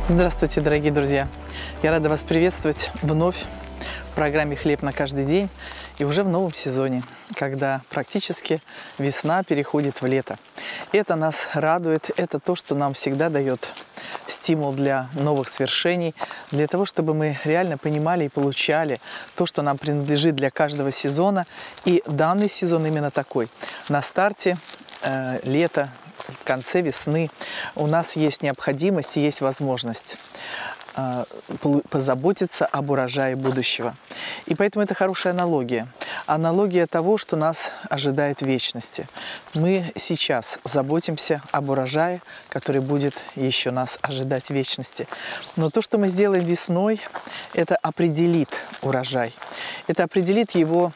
Здравствуйте, дорогие друзья! Я рада вас приветствовать вновь в программе «Хлеб на каждый день» и уже в новом сезоне, когда практически весна переходит в лето. И это нас радует, это то, что нам всегда дает стимул для новых свершений, для того, чтобы мы реально понимали и получали то, что нам принадлежит для каждого сезона. И данный сезон именно такой. На старте лета, в конце весны у нас есть необходимость и есть возможность позаботиться об урожае будущего. И поэтому это хорошая аналогия. Аналогия того, что нас ожидает в вечности. Мы сейчас заботимся об урожае, который будет еще нас ожидать в вечности. Но то, что мы сделаем весной, это определит урожай. Это определит его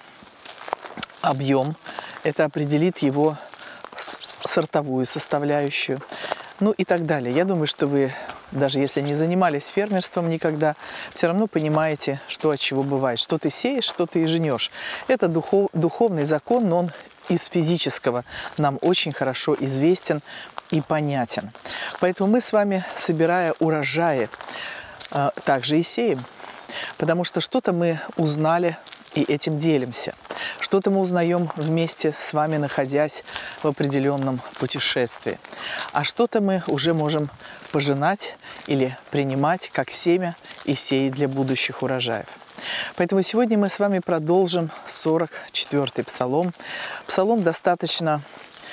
объем, это определит его сортовую составляющую, ну и так далее. Я думаю, что вы, даже если не занимались фермерством никогда, все равно понимаете, что от чего бывает. Что ты сеешь, что ты и жнешь. Это духовный закон, но он из физического нам очень хорошо известен и понятен. Поэтому мы с вами, собирая урожаи, также и сеем. Потому что что-то мы узнали и этим делимся. Что-то мы узнаем вместе с вами, находясь в определенном путешествии. А что-то мы уже можем пожинать или принимать как семя и сеять для будущих урожаев. Поэтому сегодня мы с вами продолжим 44-й псалом. Псалом достаточно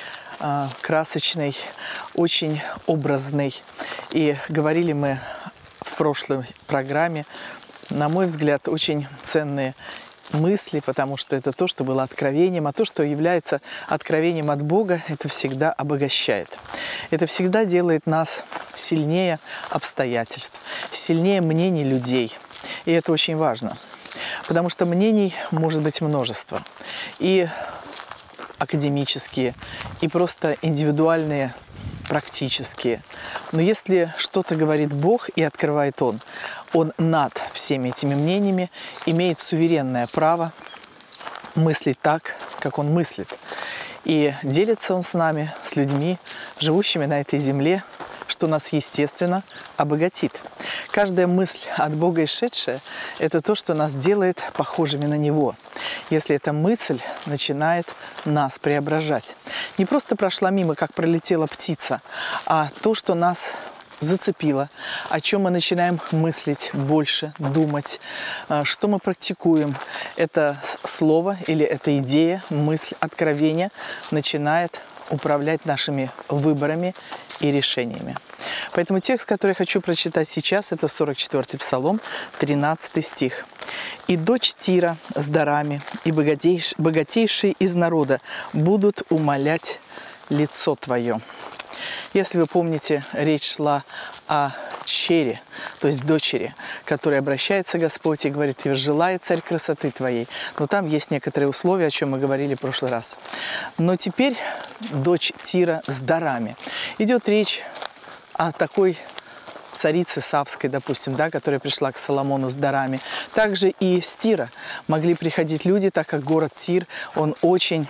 красочный, очень образный. И говорили мы в прошлой программе, на мой взгляд, очень ценные мысли, потому что это то, что было откровением, а то, что является откровением от Бога, это всегда обогащает. Это всегда делает нас сильнее обстоятельств, сильнее мнений людей. И это очень важно, потому что мнений может быть множество. И академические, и просто индивидуальные, практические. Но если что-то говорит Бог и открывает Он над всеми этими мнениями имеет суверенное право мыслить так, как Он мыслит. И делится Он с нами, с людьми, живущими на этой земле, что нас, естественно, обогатит. Каждая мысль от Бога исшедшая – это то, что нас делает похожими на Него. Если эта мысль начинает нас преображать. Не просто прошла мимо, как пролетела птица, а то, что нас зацепило, о чем мы начинаем мыслить больше, думать, что мы практикуем. Это слово или эта идея, мысль, откровение начинает управлять нашими выборами и решениями. Поэтому текст, который я хочу прочитать сейчас, это 44-й псалом, 13 стих. «И дочь Тира с дарами, и богатейшие из народа будут умолять лицо Твое». Если вы помните, речь шла о чере, то есть дочери, которой обращается Господь и говорит: «Желает царь красоты твоей». Но там есть некоторые условия, о чем мы говорили в прошлый раз. Но теперь дочь Тира с дарами. Идет речь о такой царице Савской, допустим, да, которая пришла к Соломону с дарами. Также и с Тира могли приходить люди, так как город Тир, он очень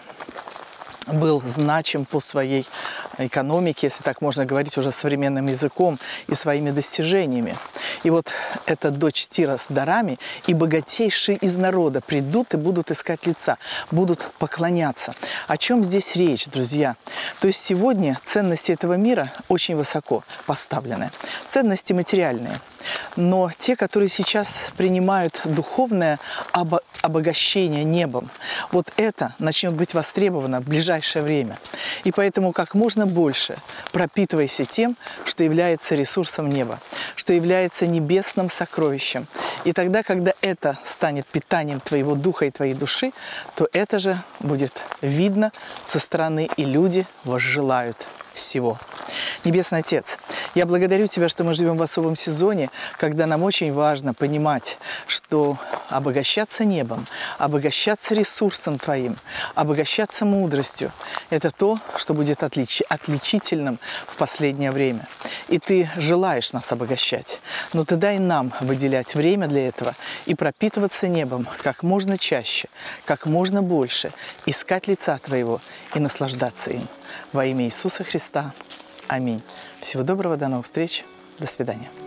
был значим по своей экономике, если так можно говорить уже современным языком, и своими достижениями. И вот эта дочь Тира с дарами, и богатейшие из народа придут и будут искать лица, будут поклоняться. О чем здесь речь, друзья? То есть сегодня ценности этого мира очень высоко поставлены, ценности материальные. Но те, которые сейчас принимают духовное обогащение небом, вот это начнет быть востребовано в ближайшее время. И поэтому как можно больше пропитывайся тем, что является ресурсом неба, что является небесным сокровищем. И тогда, когда это станет питанием твоего духа и твоей души, то это же будет видно со стороны, и люди возжелают всего. Небесный Отец, я благодарю Тебя, что мы живем в особом сезоне, когда нам очень важно понимать, что обогащаться небом, обогащаться ресурсом Твоим, обогащаться мудростью – это то, что будет отличительным в последнее время. И Ты желаешь нас обогащать, но Ты дай нам выделять время для этого и пропитываться небом как можно чаще, как можно больше, искать лица Твоего и наслаждаться им. Во имя Иисуса Христа. Аминь. Всего доброго, до новых встреч. До свидания.